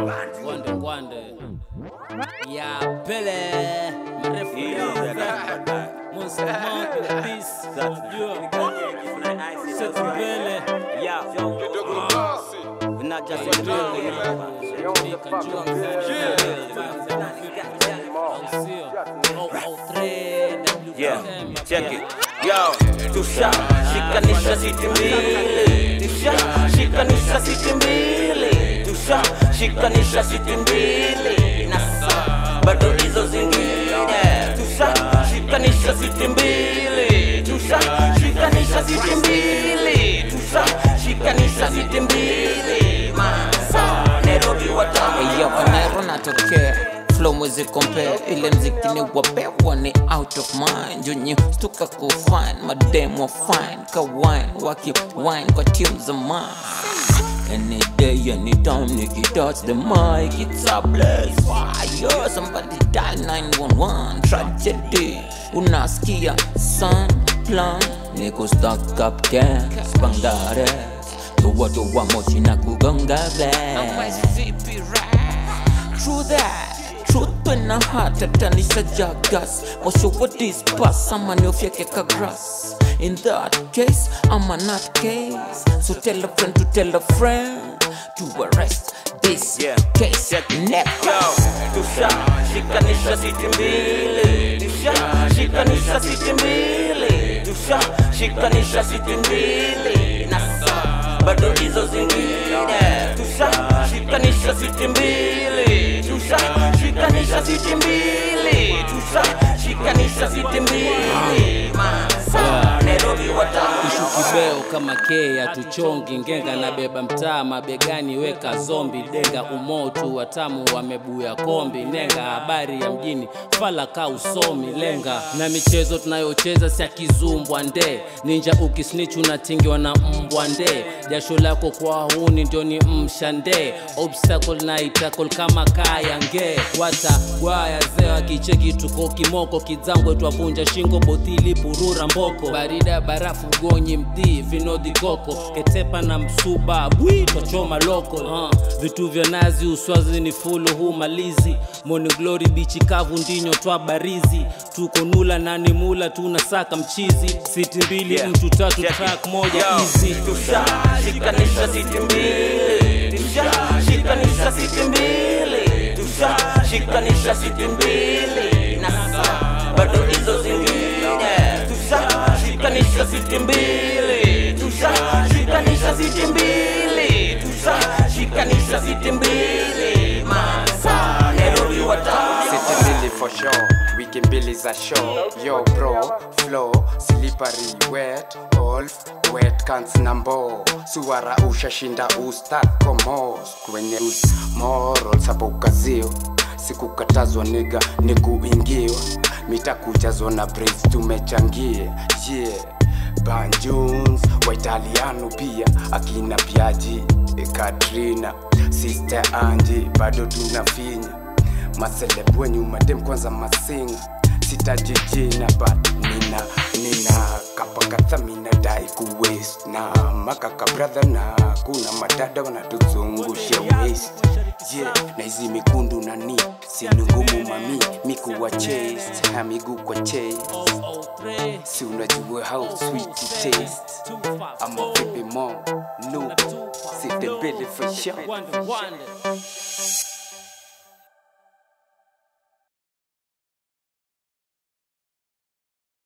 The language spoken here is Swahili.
Wande. Ya Pele Marefaz. Monsta Monk in peace. City Mbili. We're not just yeah, check it. Yo, tusha shikanisha City Mbili. Tusha shikanisha City Mbili. Tusha shikanisha City Mbili. Nasa bado hizo zingine. Tusha shikanisha City Mbili. Tusha shikanisha City Mbili. Tusha shikanisha City Mbili. Masa Nairobi Watamu. Yo, Nairobi natokea flow mwezi compare. Ile mziki ni wapewa ni out of mind. Junye stuka kufine, madem wa fine. Ka wine, waki wine kwa tunes of mine. Any day, any time, nigga touch the mic, it's a blaze fire. Somebody dial 911, tragedy. Unasikia sun, plan, niko stuck up gas, bangare. Tuwa mochi na kugonga blast. True that, truth in a heart, atanisha jagas. Mosho what this pass, ama niofyeke ka grass. In that case, I'm a nut case. So tell a friend to tell a friend to arrest this case. Next. Yo, tusha shikanisha City Mbili. Tusha shikanisha City Mbili. Tusha shikanisha City Mbili. Nasa bado hizo zingine. Tusha shikanisha City Mbili. Tusha shikanisha City Mbili. Tusha shikanisha City Mbili. Masa Nairobi Watamu. Kibeo kama K atuchongi ngenga na beba mtaa mabegani weka zombi denga umotu Watamu wamebuya kombi nenga habari ya mjini fala ka usomi lenga na michezo tunayocheza si kizumbwa nde ninja ukisnitch unatingiwa na mbwa nde jasho lako kwa huni ndio ni mshande obstacle na itakol kama kaya nge wata gwaya zewa kicheki tuko kimoko kizangwe twavunja shingo botili purura mboko barida barafu gonyi mdi vinodi koko ketepa na msuba bwi tochoma loko vitu vya nazi uswazi ni fulu huu malizi Morning Glory bichi kavu ndinyo twa barizi tuko nula nani mula tunasaka mchizi City Mbili mtu tatu track moja easy tusha shikanisha City Mbili tusha shikanisha City Mbili tusha shikanisha City Mbili nasa bado hizo zingine tusha shikanisha City Mbili tusha shikanisha City Mbili tusha shikanisha City Mbili masa Nairobi Watamu. City Mbili for sure, wiki mbili za show. Yo bro, flow, slippery, wet, wolf, wet cans nambo. Suara ushashinda ustad komos. Kwenye moral sapo kazio. Sikukatazwa nigga, nikuingiwa. Mitakujazwa na braids tumechangie. Yeah, Banjoons, wa Italiano pia. Akina Piaji, Katrina, Sister Angie, bado tunafinya. Maseleb wenyu madem kwanza masinga. Sitaji jina but nina kapakatha mina dai kuwaste. Na makaka brother na kuna madada wanatuzungusha waste. Yeah, na hizi mikundu na ni sini ngumu mami mikuwa chase hamigu kwa chase. Si unajua how sweet it tastes. I'm a baby mom, Nubi, City Mbili for sure.